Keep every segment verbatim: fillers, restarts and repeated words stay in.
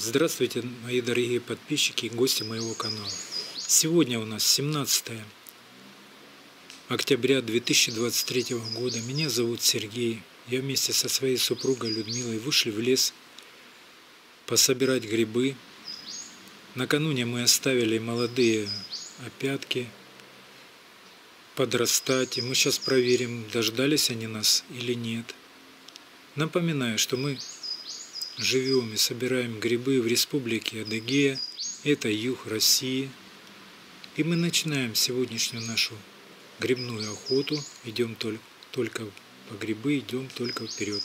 Здравствуйте, мои дорогие подписчики и гости моего канала. Сегодня у нас семнадцатое октября две тысячи двадцать третьего года. Меня зовут Сергей. Я вместе со своей супругой Людмилой вышли в лес пособирать грибы. Накануне мы оставили молодые опятки подрастать. И мы сейчас проверим, дождались они нас или нет. Напоминаю, что мы живем и собираем грибы в республике Адыгея, это юг России. И мы начинаем сегодняшнюю нашу грибную охоту. Идем только, только по грибы, идем только вперед.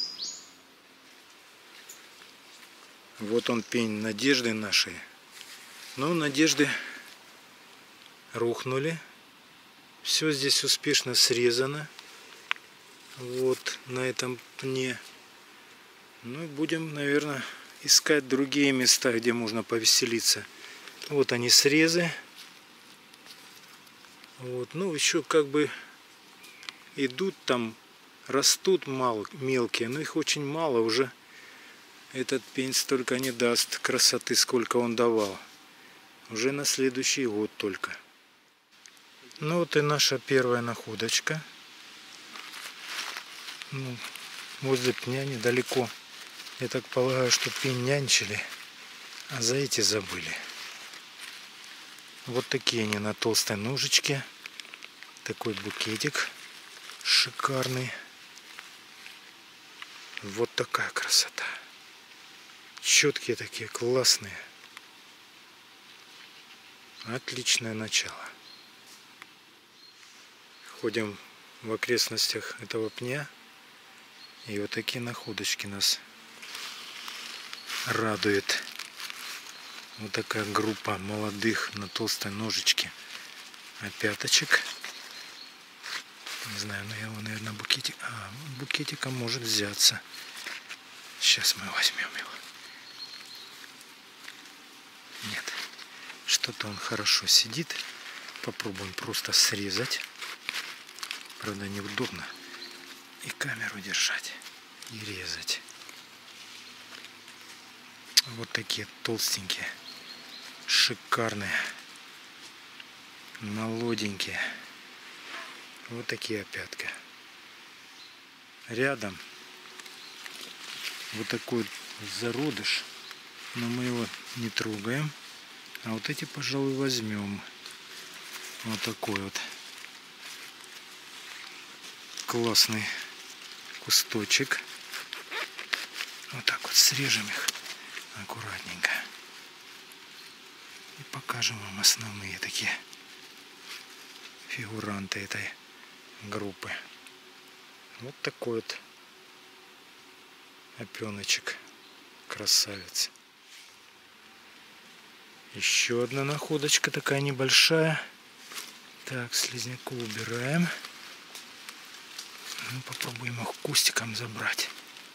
Вот он, пень надежды нашей. Но надежды рухнули. Все здесь успешно срезано. Вот на этом пне. Ну, будем, наверное, искать другие места, где можно повеселиться. Вот они, срезы. Вот, ну, еще как бы идут там, растут мало, мелкие, но их очень мало уже. Этот пень столько не даст красоты, сколько он давал. Уже на следующий год только. Ну, вот и наша первая находочка. Ну, возле пня недалеко. Я так полагаю, что пень нянчили, а за эти забыли. Вот такие они на толстой ножичке. Такой букетик шикарный. Вот такая красота. Четкие такие, классные. Отличное начало. Ходим в окрестностях этого пня. И вот такие находочки нас радует. Вот такая группа молодых на толстой ножичке опяточек. Не знаю, но его, наверное, букетик. А, букетиком может взяться. Сейчас мы возьмем его. Нет. Что-то он хорошо сидит. Попробуем просто срезать. Правда, неудобно и камеру держать, и резать. Вот такие толстенькие, шикарные, молоденькие. Вот такие опятки. Рядом вот такой зародыш, но мы его не трогаем. А вот эти, пожалуй, возьмем. Вот такой вот классный кусточек. Вот так вот срежем их аккуратненько. И покажем вам основные такие фигуранты этой группы. Вот такой вот опеночек. Красавец. Еще одна находочка такая небольшая. Так, слизняку убираем. Ну, попробуем их кустиком забрать.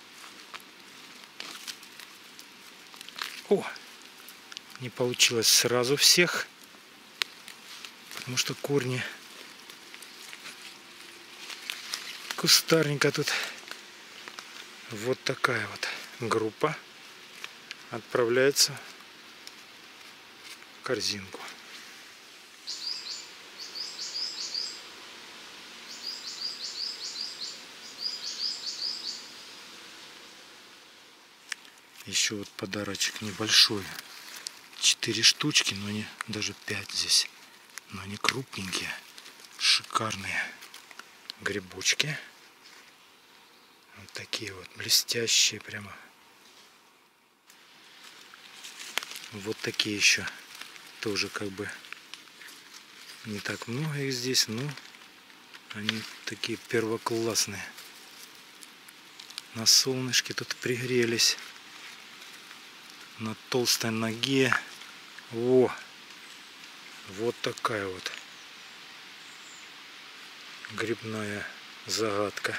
О! Не получилось сразу всех, потому что корни кустарника тут. Вот такая вот группа отправляется в корзинку. Еще вот подарочек небольшой. Четыре штучки, но не даже пять здесь. Но они крупненькие. Шикарные грибочки. Вот такие вот блестящие прямо. Вот такие еще. Тоже как бы не так много их здесь, но они такие первоклассные. На солнышке тут пригрелись. На толстой ноге. О! Вот такая вот грибная загадка.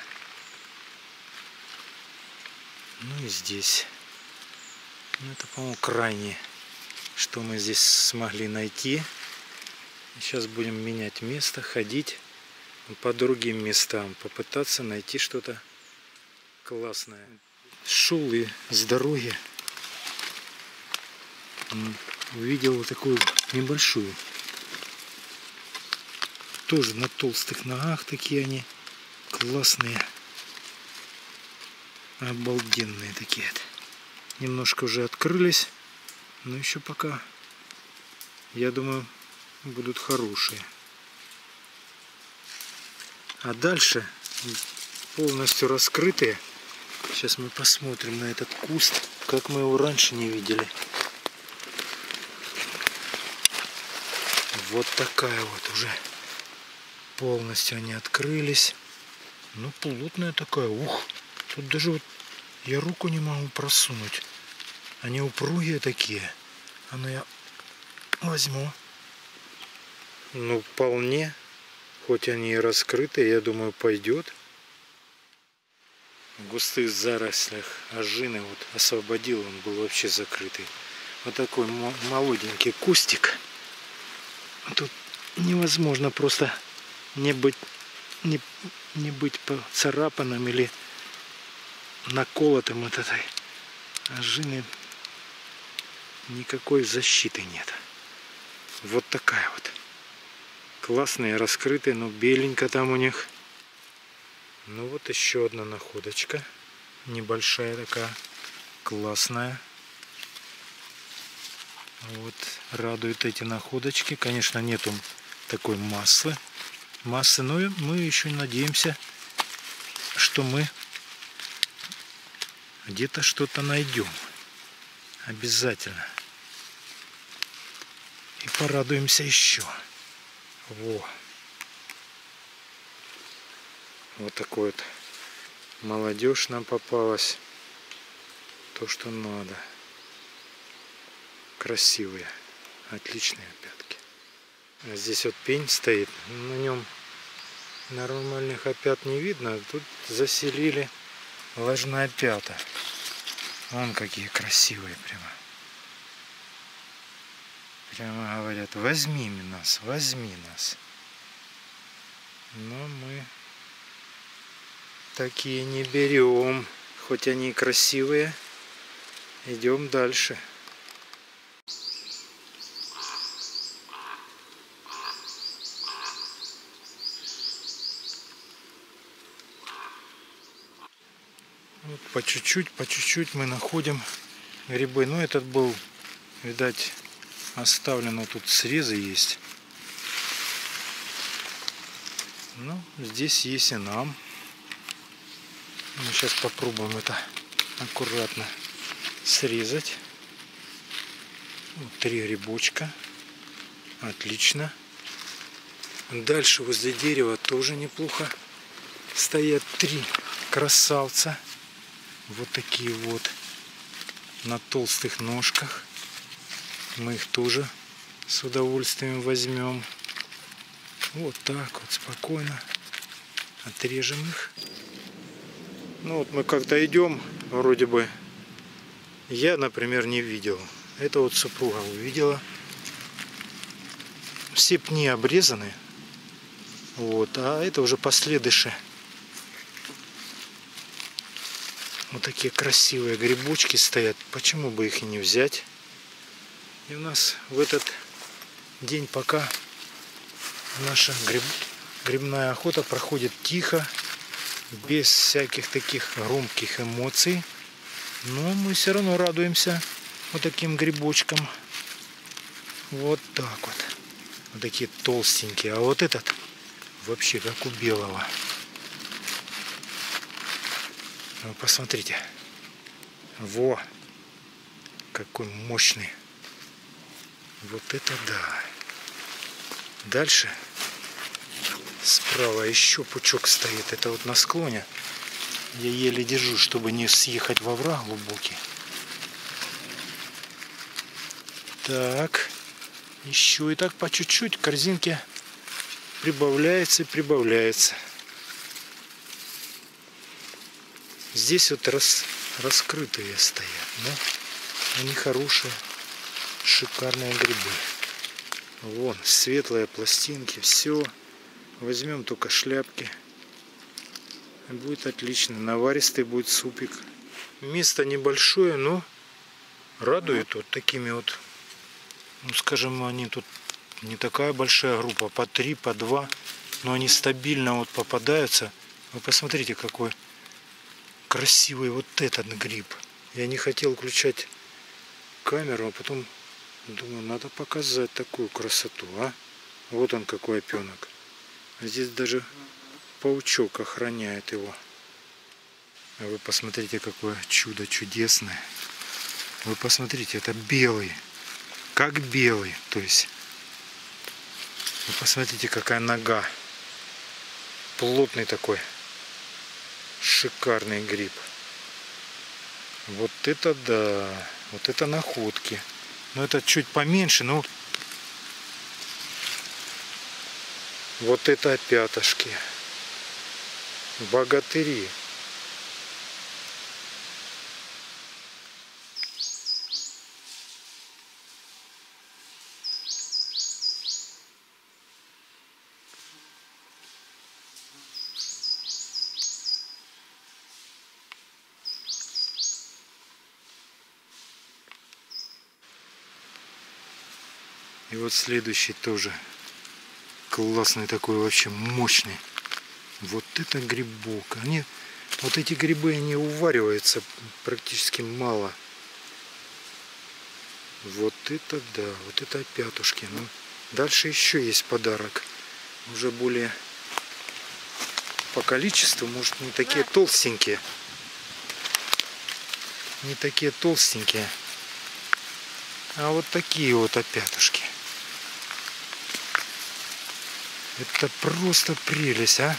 Ну и здесь. Ну, это, по-моему, крайнее, что мы здесь смогли найти. Сейчас будем менять место, ходить по другим местам, попытаться найти что-то классное. Шел и с дороги увидел вот такую небольшую. Тоже на толстых ногах такие они. Классные. Обалденные такие. Немножко уже открылись. Но еще пока, я думаю, будут хорошие. А дальше полностью раскрытые. Сейчас мы посмотрим на этот куст, как мы его раньше не видели. Вот такая вот уже. Полностью они открылись. Ну, плотная такая. Ух, тут даже вот я руку не могу просунуть. Они упругие такие. А ну я возьму. Ну, вполне. Хоть они и раскрыты, я думаю, пойдет. В густых зарослях ожины вот освободил, он был вообще закрытый. Вот такой молоденький кустик. Тут невозможно просто не быть, не, не быть поцарапанным или наколотым от этой ожины. Никакой защиты нет. Вот такая вот. Классные, раскрытые, но беленько там у них. Ну вот еще одна находочка. Небольшая такая. Классная. Вот. Радуют эти находочки. Конечно, нету такой массы. Массы, но мы еще надеемся, что мы где-то что-то найдем. Обязательно. И порадуемся еще. Во. Вот такой вот молодежь нам попалась. То, что надо. Красивые. Отличные опятки. А здесь вот пень стоит. На нем нормальных опят не видно. Тут заселили ложноопята. Вон какие красивые прямо. Прямо говорят, возьми нас, возьми нас. Но мы такие не берем. Хоть они и красивые. Идем дальше. Вот по чуть-чуть, по чуть-чуть мы находим грибы. Ну, этот был, видать, оставлен. Вот тут срезы есть. Ну, здесь есть и нам. Мы сейчас попробуем это аккуратно срезать. Вот три грибочка. Отлично. Дальше возле дерева тоже неплохо стоят три красавца. Вот такие вот на толстых ножках. Мы их тоже с удовольствием возьмем. Вот так вот спокойно отрежем их. Ну вот мы как-то идем, вроде бы я, например, не видел. Это вот супруга увидела. Все пни обрезаны. Вот, а это уже последыши. Вот такие красивые грибочки стоят. Почему бы их и не взять? И у нас в этот день пока наша гриб... грибная охота проходит тихо, без всяких таких громких эмоций. Но мы все равно радуемся вот таким грибочкам. Вот так вот. Вот такие толстенькие. А вот этот вообще как у белого. Вы посмотрите. Во! Какой мощный. Вот это да. Дальше справа еще пучок стоит. Это вот на склоне. Я еле держу, чтобы не съехать во враг глубокий. Так. Еще и так по чуть-чуть корзинки прибавляется и прибавляется. Здесь вот рас, раскрытые стоят. Да? Они хорошие, шикарные грибы. Вон, светлые пластинки, все. Возьмем только шляпки. Будет отлично. Наваристый будет супик. Место небольшое, но радует вот такими вот Ну, скажем, они тут не такая большая группа, по три, по два, но они стабильно вот попадаются. Вы посмотрите, какой красивый вот этот гриб. Я не хотел включать камеру, а потом думаю, надо показать такую красоту, а? Вот он какой опенок. Здесь даже паучок охраняет его. А вы посмотрите, какое чудо чудесное. Вы посмотрите, это белый. Как белый. То есть, вы посмотрите, какая нога. Плотный такой. Шикарный гриб. Вот это да. Вот это находки. Но это чуть поменьше, но вот это опятошки. Богатыри. И вот следующий тоже классный такой, вообще мощный. Вот это грибок. Они, вот эти грибы, они увариваются практически мало. Вот это да, вот это опятушки. Ну, дальше еще есть подарок. Уже более по количеству, может, не такие толстенькие. Не такие толстенькие. А вот такие вот опятушки. Это просто прелесть, а?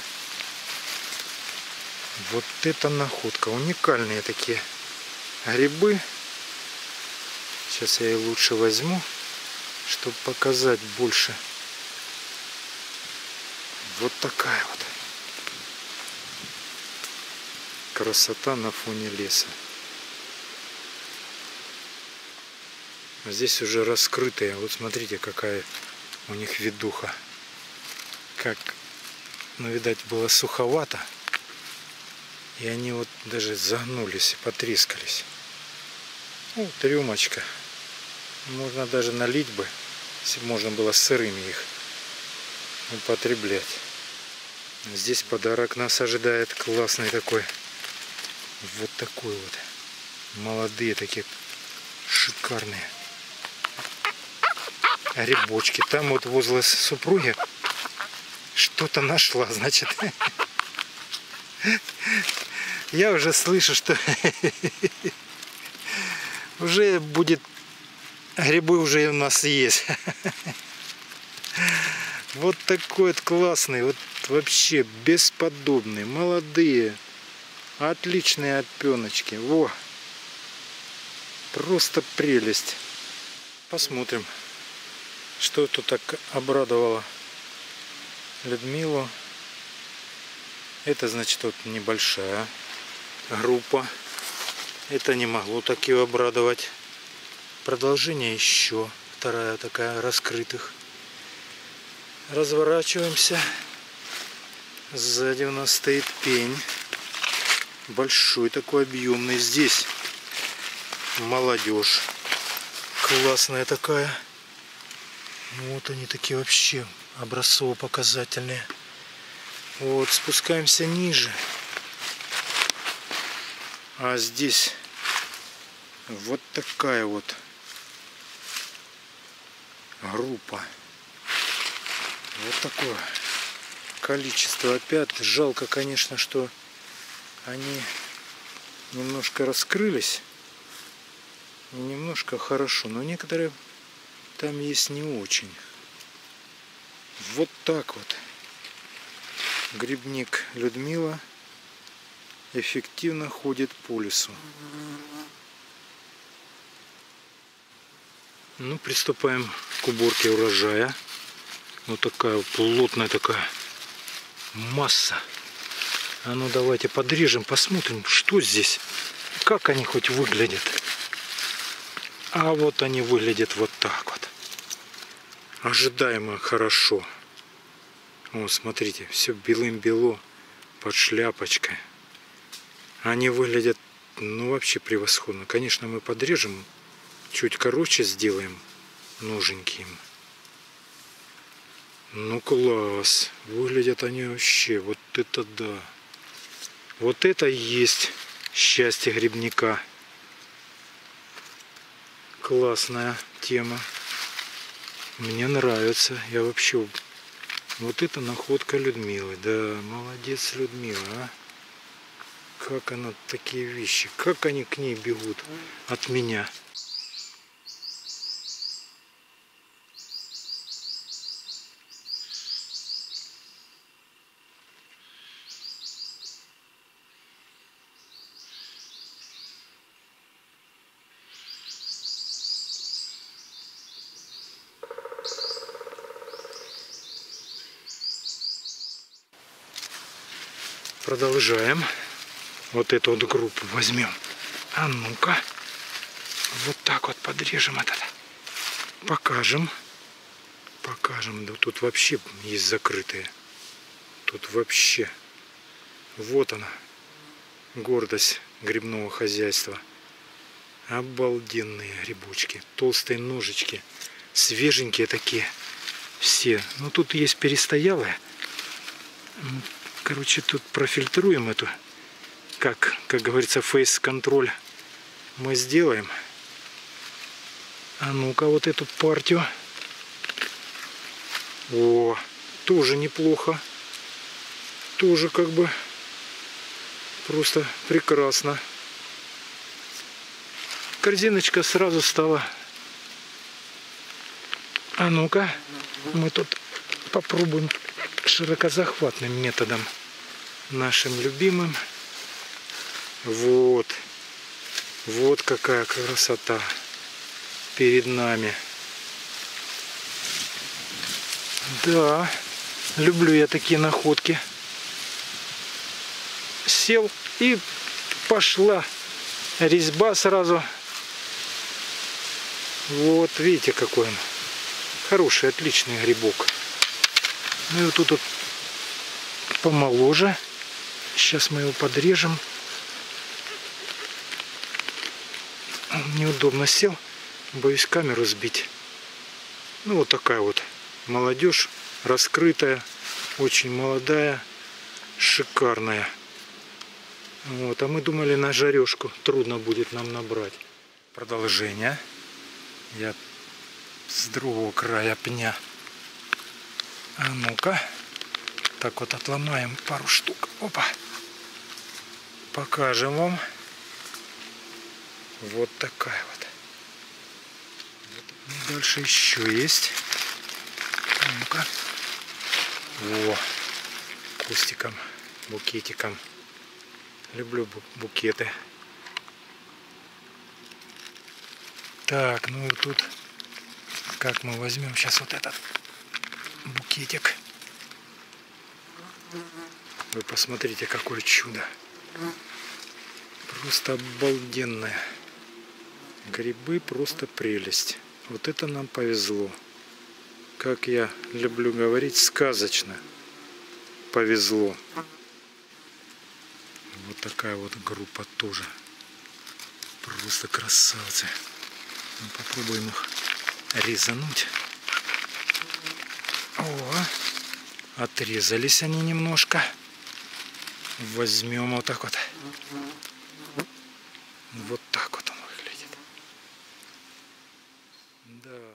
Вот это находка. Уникальные такие грибы. Сейчас я их лучше возьму, чтобы показать больше. Вот такая вот красота на фоне леса. А здесь уже раскрытые. Вот смотрите, какая у них видуха. Как, ну, видать, было суховато. И они вот даже загнулись и потрескались. Ну, трюмочка. Можно даже налить бы, если бы можно было сырыми их употреблять. Здесь подарок нас ожидает классный такой. Вот такой вот. Молодые такие, шикарные грибочки. Там вот возле супруги что-то нашла, значит. Я уже слышу, что уже будет, грибы уже у нас есть. Вот такой вот классный, вот вообще бесподобный, молодые, отличные опеночки. Во! Просто прелесть. Посмотрим, что тут так обрадовало Людмилу. Это, значит, вот небольшая группа. Это не могло так ее обрадовать. Продолжение еще. Вторая такая, раскрытых. Разворачиваемся. Сзади у нас стоит пень. Большой такой, объемный. Здесь молодежь. Классная такая. Вот они такие вообще образцово-показательные. Вот, спускаемся ниже. А здесь вот такая вот группа. Вот такое количество опят. Жалко, конечно, что они немножко раскрылись. Немножко хорошо, но некоторые там есть не очень. Вот так вот. Грибник Людмила эффективно ходит по лесу. Ну, приступаем к уборке урожая. Вот такая плотная такая масса. А ну давайте подрежем, посмотрим, что здесь, как они хоть выглядят. А вот они выглядят вот так вот. Ожидаемо хорошо. Вот, смотрите, все белым-бело, под шляпочкой. Они выглядят, ну, вообще превосходно. Конечно, мы подрежем, чуть короче сделаем нуженькие им. Ну класс. Выглядят они вообще. Вот это да. Вот это и есть счастье грибника. Классная тема. Мне нравится. Я вообще... Вот это находка Людмилы. Да, молодец Людмила, а. Как она такие вещи. Как они к ней бегут от меня. Продолжаем. Вот эту вот группу возьмем. А ну-ка. Вот так вот подрежем этот. Покажем. Покажем. Да тут вообще есть закрытые. Тут вообще. Вот она. Гордость грибного хозяйства. Обалденные грибочки. Толстые ножички. Свеженькие такие. Все. Ну тут есть перестоялые. Короче, тут профильтруем эту, как, как говорится, фейс-контроль мы сделаем. А ну-ка, вот эту партию. О, тоже неплохо. Тоже как бы просто прекрасно. Корзиночка сразу стала. А ну-ка, мы тут попробуем широкозахватным методом нашим любимым. Вот. Вот какая красота перед нами. Да, люблю я такие находки. Сел и пошла резьба сразу. Вот, видите, какой он. Хороший, отличный грибок. Ну и вот тут вот помоложе. Сейчас мы его подрежем. Неудобно сел. Боюсь камеру сбить. Ну вот такая вот молодежь. Раскрытая. Очень молодая. Шикарная. Вот. А мы думали, на жарежку трудно будет нам набрать. Продолжение. Я с другого края пня. А ну-ка. Так вот отломаем пару штук. Опа. Покажем вам. Вот такая вот. Вот. Дальше еще есть. А ну-ка. Во. Кустиком, букетиком. Люблю букеты. Так, ну и тут как мы возьмем сейчас вот этот букетик. Вы посмотрите, какое чудо. Просто обалденное. Грибы просто прелесть. Вот это нам повезло. Как я люблю говорить, сказочно повезло. Вот такая вот группа тоже. Просто красавцы. Мы попробуем их резануть. О, отрезались они немножко. Возьмем вот так вот. Вот так вот он выглядит. Да.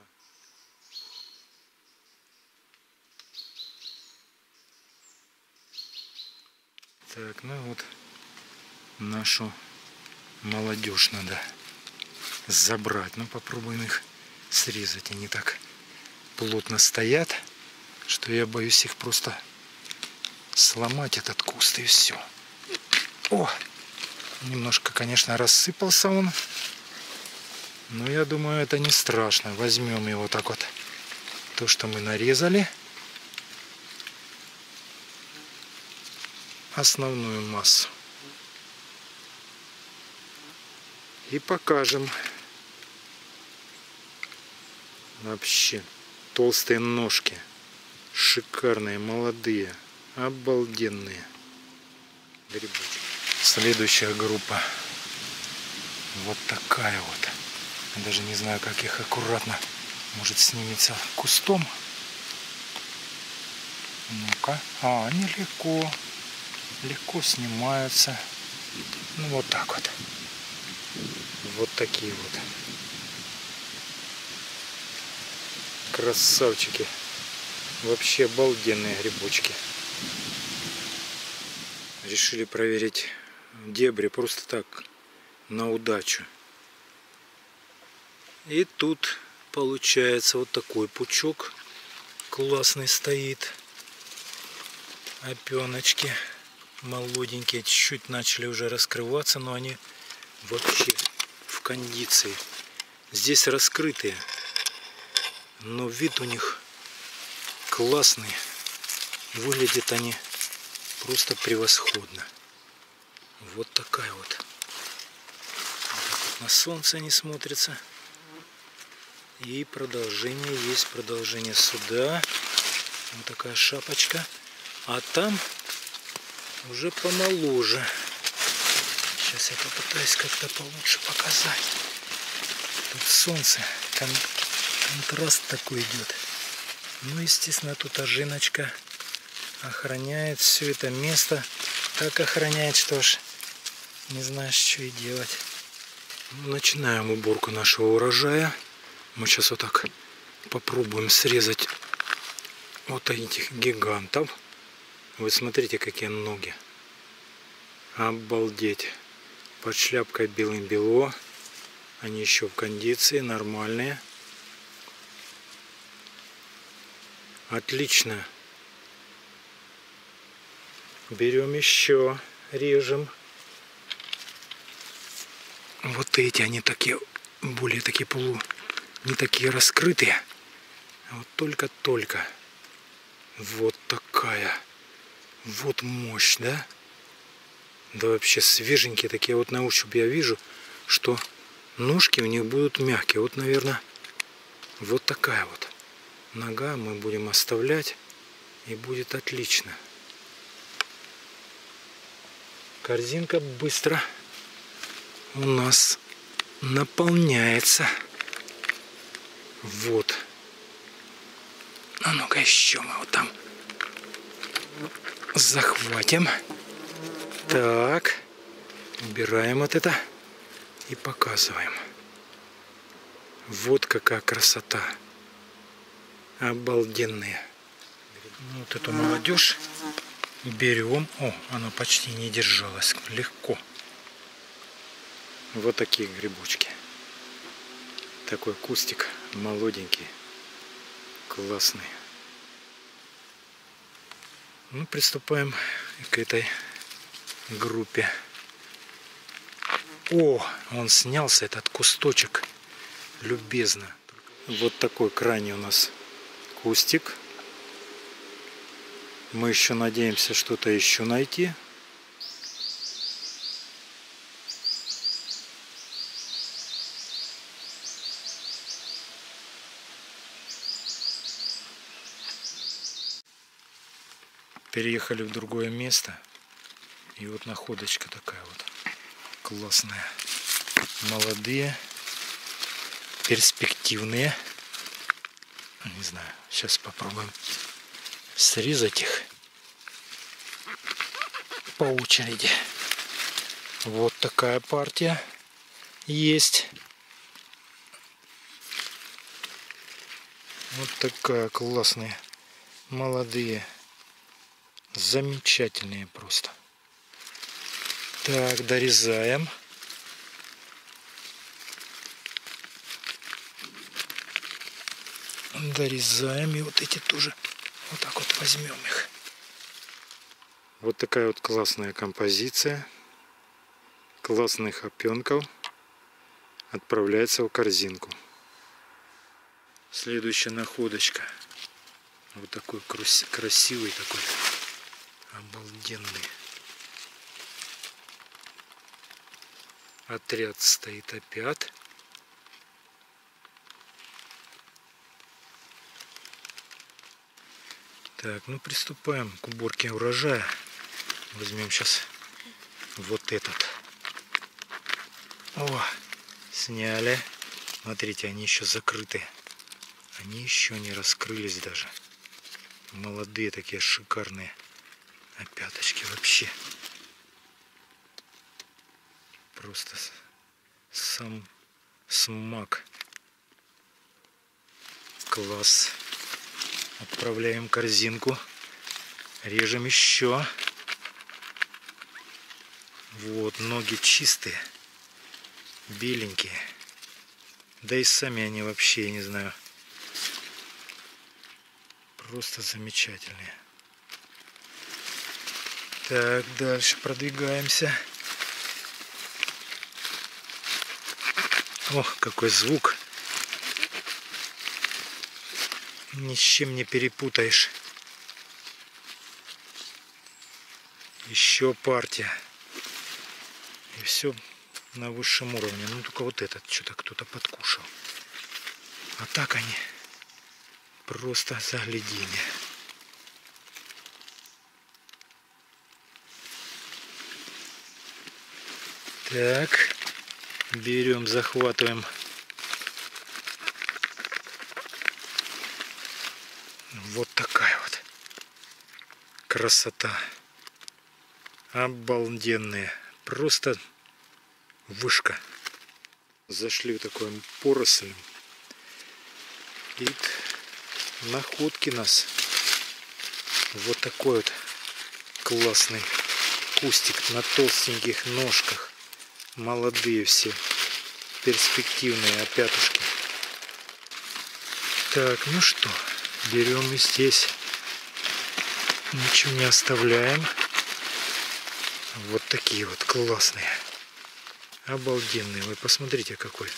Так, ну вот нашу молодежь надо забрать. Ну попробуем их срезать. Они так плотно стоят, что я боюсь их просто сломать, этот куст, и все. О! Немножко, конечно, рассыпался он. Но я думаю, это не страшно. Возьмем его так вот. То, что мы нарезали. Основную массу. И покажем. Вообще толстые ножки. Шикарные, молодые. Обалденные грибочки. Следующая группа. Вот такая вот. Я даже не знаю, как их аккуратно Может, снимется кустом. Ну-ка. А, они легко. Легко снимаются. Ну, вот так вот. Вот такие вот. Красавчики. Вообще обалденные грибочки. Решили проверить дебри просто так, на удачу. И тут получается вот такой пучок классный стоит. Опеночки молоденькие, чуть-чуть начали уже раскрываться, но они вообще в кондиции. Здесь раскрытые, но вид у них классный. Выглядят они просто превосходно. Вот такая вот. Вот так вот на солнце они смотрятся. И продолжение есть, продолжение сюда. Вот такая шапочка. А там уже помоложе. Сейчас я попытаюсь как-то получше показать. Тут солнце, кон контраст такой идет. Ну, естественно, тут ожиночка охраняет все это место. Так охраняет, что ж, не знаешь, что и делать. Начинаем уборку нашего урожая. Мы сейчас вот так попробуем срезать вот этих гигантов. Вы смотрите, какие ноги. Обалдеть. Под шляпкой белым-бело. Они еще в кондиции, нормальные. Отлично. Берем еще, режем. Вот эти, они такие, более такие полу, не такие раскрытые. А вот только-только. Вот такая. Вот мощь, да? Да вообще свеженькие такие. Вот на ощупь я вижу, что ножки у них будут мягкие. Вот, наверное, вот такая вот нога мы будем оставлять. И будет отлично. Корзинка быстро у нас наполняется. Вот. А ну-ка еще мы вот там захватим. Так. Убираем вот это и показываем. Вот какая красота. Обалденные. Вот эту молодежь берем. О, она почти не держалась. Легко. Вот такие грибочки. Такой кустик молоденький. Классный. Ну, приступаем к этой группе. О, он снялся, этот кусточек. Любезно. Вот такой крайний у нас кустик. Мы еще надеемся что-то еще найти. Переехали в другое место. И вот находочка такая вот классная. Молодые, перспективные. Не знаю, сейчас попробуем срезать их по очереди. Вот такая партия есть. Вот такая классная. Молодые. Замечательные просто. Так, дорезаем. Дорезаем. И вот эти тоже вот так вот возьмем их. Вот такая вот классная композиция. Классных опенков отправляется в корзинку. Следующая находочка. Вот такой красивый такой. Обалденный. Отряд стоит опять. Так, ну приступаем к уборке урожая. Возьмем сейчас вот этот. О, сняли. Смотрите, они еще закрыты. Они еще не раскрылись даже. Молодые такие шикарные опяточки вообще. Просто сам смак. Класс. Отправляем в корзинку. Режем еще. Вот, ноги чистые. Беленькие. Да и сами они вообще, я не знаю. Просто замечательные. Так, дальше продвигаемся. Ох, какой звук. Ни с чем не перепутаешь. Еще партия. И все на высшем уровне. Ну только вот этот что-то кто-то подкушал. А так они просто загляденье. Так, берем, захватываем. Вот такая вот красота. Обалденная. Просто вышка. Зашли в такую поросль. И находки нас. Вот такой вот классный кустик на толстеньких ножках. Молодые все. Перспективные опятушки. Так, ну что, берем и здесь. Ничего не оставляем. Вот такие вот классные. Обалденные. Вы посмотрите, какое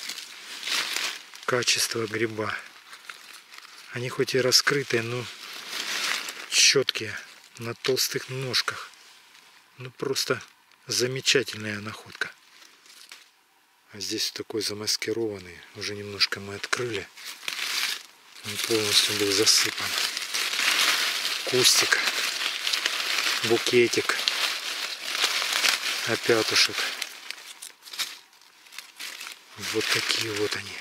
качество гриба. Они хоть и раскрытые, но четкие. На толстых ножках. Ну просто замечательная находка. А здесь такой замаскированный. Уже немножко мы открыли. Он полностью был засыпан. Кустик. Букетик. Опятушек. Вот такие вот они.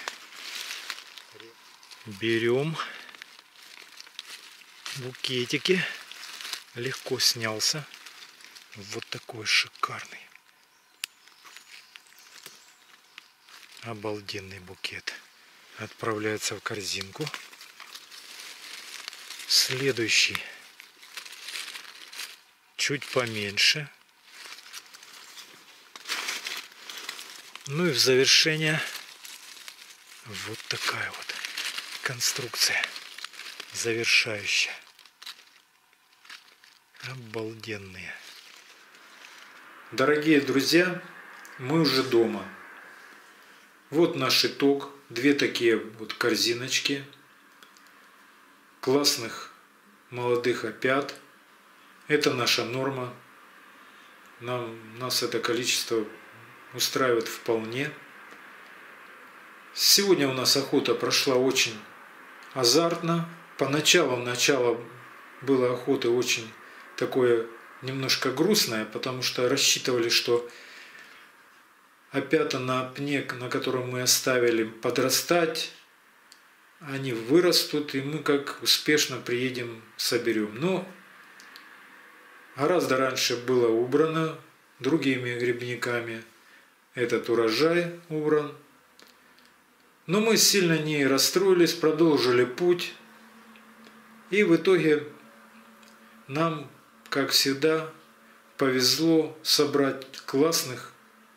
Берем букетики. Легко снялся. Вот такой шикарный. Обалденный букет. Отправляется в корзинку. Следующий. Чуть поменьше. Ну и в завершение вот такая вот конструкция завершающая. Обалденные. Дорогие друзья, мы уже дома. Вот наш итог. Две такие вот корзиночки классных молодых опят. Это наша норма. Нам, нас это количество устраивает вполне. Сегодня у нас охота прошла очень азартно. Поначалу начало было охоты очень такое немножко грустное, потому что рассчитывали, что опята на пне, на котором мы оставили подрастать, они вырастут, и мы как успешно приедем, соберем. Но гораздо раньше было убрано другими грибниками. Этот урожай убран. Но мы сильно не расстроились, продолжили путь. И в итоге нам, как всегда, повезло собрать классных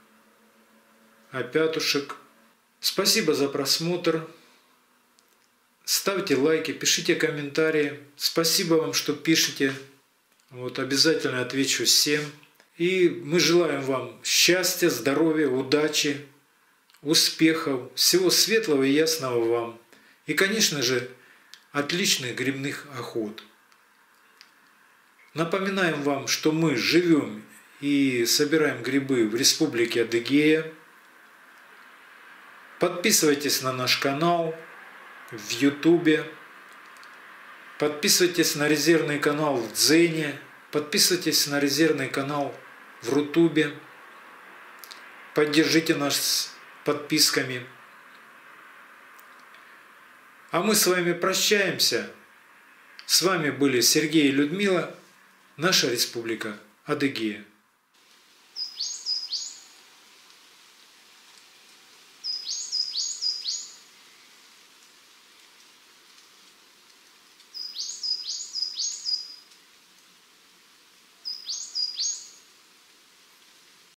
опятушек. Спасибо за просмотр. Ставьте лайки, пишите комментарии. Спасибо вам, что пишете. Вот, обязательно отвечу всем. И мы желаем вам счастья, здоровья, удачи, успехов, всего светлого и ясного вам. И, конечно же, отличных грибных охот. Напоминаем вам, что мы живем и собираем грибы в Республике Адыгея. Подписывайтесь на наш канал в Ютубе. Подписывайтесь на резервный канал в Дзене. Подписывайтесь на резервный канал в Рутубе. Поддержите нас подписками. А мы с вами прощаемся. С вами были Сергей и Людмила, наша республика Адыгея.